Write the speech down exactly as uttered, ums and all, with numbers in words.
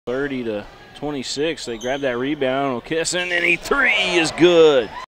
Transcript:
thirty to twenty-six. They grab that rebound. Okesson, and he three is good.